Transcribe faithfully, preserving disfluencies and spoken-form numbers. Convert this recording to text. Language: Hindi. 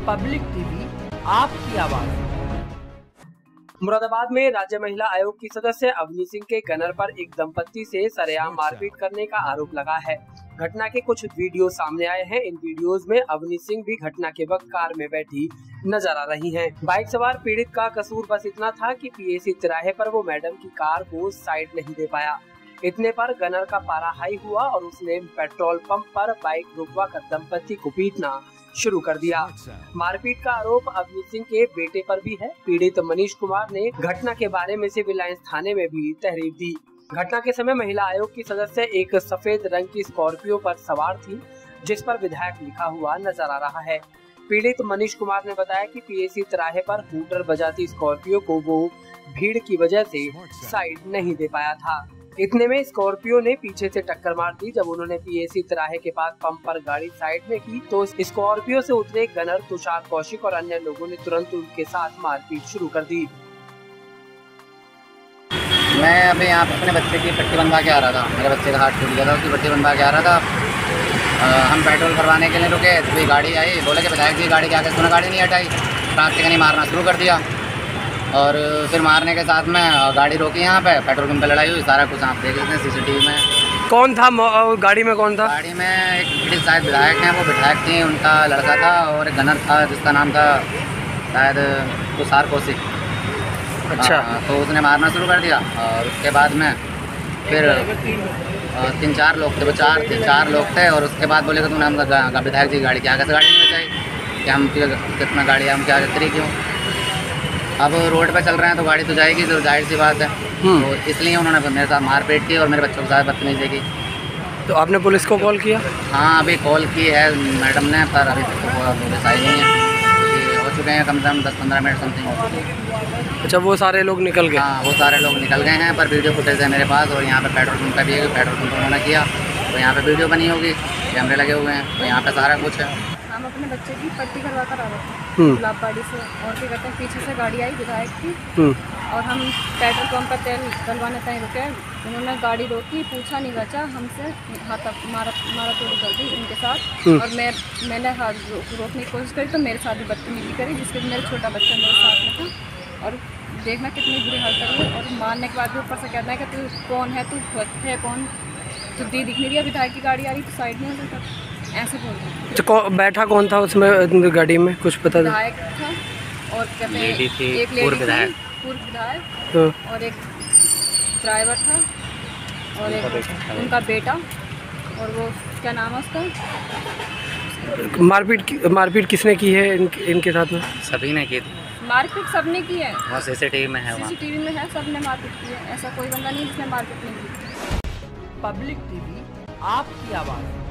पब्लिक टीवी, आपकी आवाज। मुरादाबाद में राज्य महिला आयोग की सदस्य अवनी सिंह के गनर पर एक दंपत्ति से सरेआम मारपीट करने का आरोप लगा है। घटना के कुछ वीडियो सामने आए हैं। इन वीडियोस में अवनी सिंह भी घटना के वक्त कार में बैठी नजर आ रही हैं। बाइक सवार पीड़ित का कसूर बस इतना था कि पीएसी तिराहे पर वो मैडम की कार को साइड नहीं दे पाया। इतने पर गनर का पारा हाई हुआ और उसने पेट्रोल पंप पर बाइक रुकवा कर दंपत्ति को पीटना शुरू कर दिया। मारपीट का आरोप अवनी सिंह के बेटे पर भी है। पीड़ित मनीष कुमार ने घटना के बारे में सिविल लाइंस थाने में भी तहरीर दी। घटना के समय महिला आयोग की सदस्य एक सफेद रंग की स्कॉर्पियो पर सवार थी, जिस पर विधायक लिखा हुआ नजर आ रहा है। पीड़ित मनीष कुमार ने बताया कि पीएसी तिराहे पर हूटर बजाती स्कॉर्पियो को वो भीड़ की वजह से साइड नहीं दे पाया था। इतने में स्कॉर्पियो ने पीछे से टक्कर मार दी। जब उन्होंने पीएसी तिराहे के पास पंप पर गाड़ी साइड में की तो स्कॉर्पियो से उतरे गनर तुषार कौशिक और अन्य लोगों ने तुरंत उनके साथ मारपीट शुरू कर दी। मैं अभी यहाँ पे अपने बच्चे की पट्टी बनवा के आ रहा था। मेरे बच्चे का हाथ टूट गया था, उसकी पट्टी बनवा के आ रहा था। आ, हम पेट्रोल भरवाने के लिए रुके तो गाड़ी आई, बोले कि विधायक जी गाड़ी क्या उसने गाड़ी नहीं हटाई, रात से कहीं मारना शुरू कर दिया और फिर मारने के साथ में गाड़ी रोकी। यहाँ पे पेट्रोल पंप पे लड़ाई हुई। सारा कुछ आप देख लेते हैं सीसीटीवी में। कौन था गाड़ी में? कौन था गाड़ी में? एक पीड़ित शायद विधायक हैं, वो विधायक थी, उनका लड़का था और एक गनर था जिसका नाम था शायद तुषार कौशिक। अच्छा। आ, तो उसने मारना शुरू कर दिया और उसके बाद में फिर तीन चार लोग थे, वो चार थे चार लोग थे और उसके बाद बोले कि तुमने हम विधायक जी गाड़ी क्या कैसे गाड़ी नहीं बचाई, कि हम कितना गाड़ी हम क्या करी क्यों। अब रोड पे चल रहे हैं तो गाड़ी तो जाएगी, तो जाहिर सी बात है। तो इसलिए उन्होंने मेरे साथ मारपीट की और मेरे बच्चों के साथ बदतमीजी की। तो आपने पुलिस को कॉल किया? हाँ, अभी कॉल की है मैडम ने, पर अभी तक पुलिस आई नहीं है। हो चुके हैं कम से कम दस पंद्रह मिनट समथिंग हो चुके हैं। अच्छा, वो सारे लोग निकल गए? हाँ, वो सारे लोग निकल गए हैं, पर वीडियो फुटेज है मेरे पास। और यहाँ पे पेट्रोल पंप का भी है, पेट्रोल पंप उन्होंने किया तो यहाँ पे वीडियो बनी होगी, कैमरे लगे हुए हैं, तो यहाँ पे सारा कुछ है। हम अपने बच्चे की पट्टी करवा कर आ रहे थे गुलाबबाड़ी से, और क्या कहते हैं पीछे से गाड़ी आई विधायक की और हम पेट्रोल पंप पर तेल डलवाने तय रुके। उन्होंने गाड़ी रोकी, पूछा नहीं बचा हमसे, हाथ मारा मारा तोड़ी कर दी उनके साथ। और मैं मैंने हाथ रोकने की कोशिश करी तो मेरे साथ भी बदतमीजी करी, जिसके मेरा छोटा बच्चा मेरे साथ में था। और देखना कितनी बुरी हालत है। और मारने के बाद भी ऊपर से कहता है कि तू कौन है, तू है कौन, तो दी दिख नहीं रही, विधायक की गाड़ी आ रही तो साइड में हो सकता, ऐसे बोल रहे। तो बैठा कौन था उसमें गाड़ी में, कुछ पता? विधायक था और कहते हैं एक लेडी विधायक पूर्व विधायक और एक ड्राइवर था और एक उनका बेटा और वो क्या नाम है उसका। मारपीट मारपीट किसने की है इन, इनके साथ में? सभी ने की थी मारपीट, सबने की है। वो सीसीटीवी में है, सीसीटीवी में है, सबने मारपीट की है। ऐसा कोई बंदा नहीं जिसने मारपीट नहीं की। पब्लिक टीवी, आपकी आवाज़।